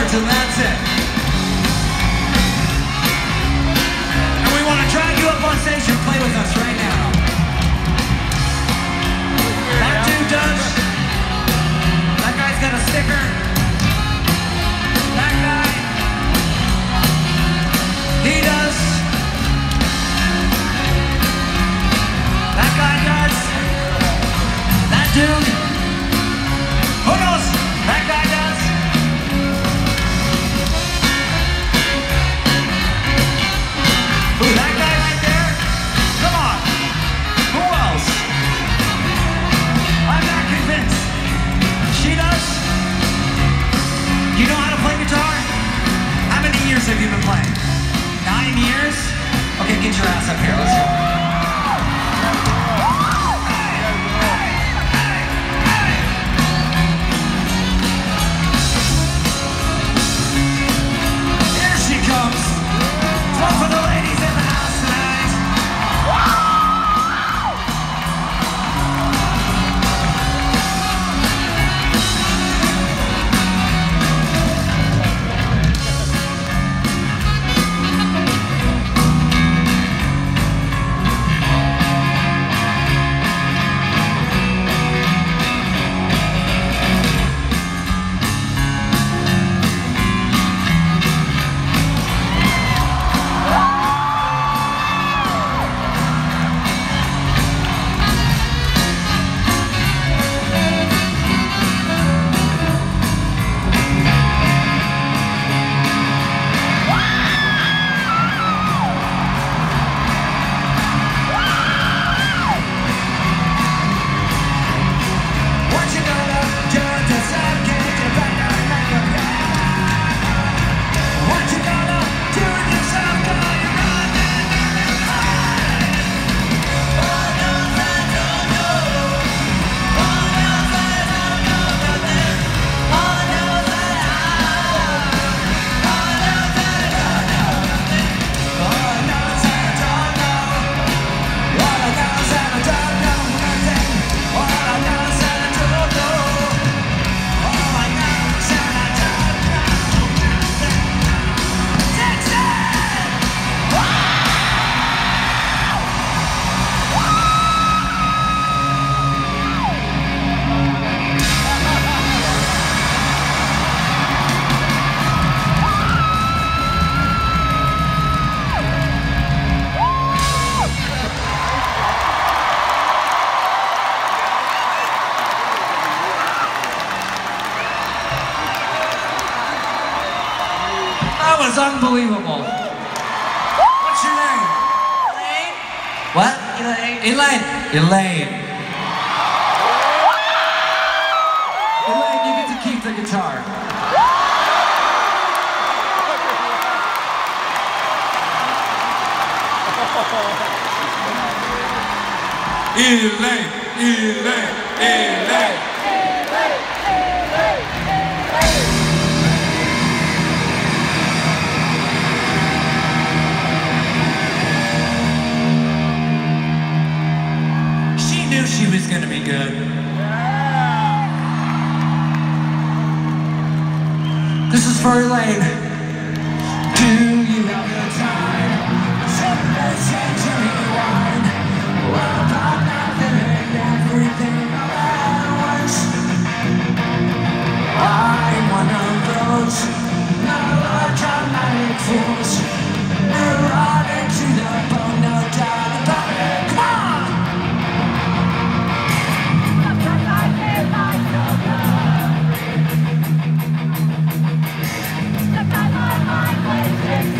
chords and that's it. And we want to drag you up on stage and play with us right now. That dude does. That guy's got a sticker. That guy. He does. That guy does. That dude. Who knows? That guy does. Ooh, that guy right there? Come on. Who else? I'm not convinced. She does? You know how to play guitar? How many years have you been playing? 9 years? Okay, get your ass up here. Let's go. For the ladies in the house tonight. That was unbelievable. What's your name? Elaine. What? Elaine. Elaine. Elaine. Elaine, you get to keep the guitar. Elaine. Elaine. Elaine. She was gonna be good. This is for Elaine. Do you have the time? 7th century wine. What about nothing and everything all at once? I'm one of those melodramatic fools. Neurotic to the bone, no doubt about it. Come on! Stuck on my mind,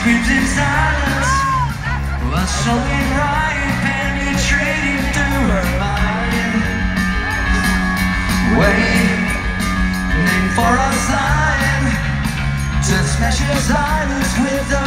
screams in silence, while slowly riot penetrating through her mind. Waiting for a sign to smash her silence with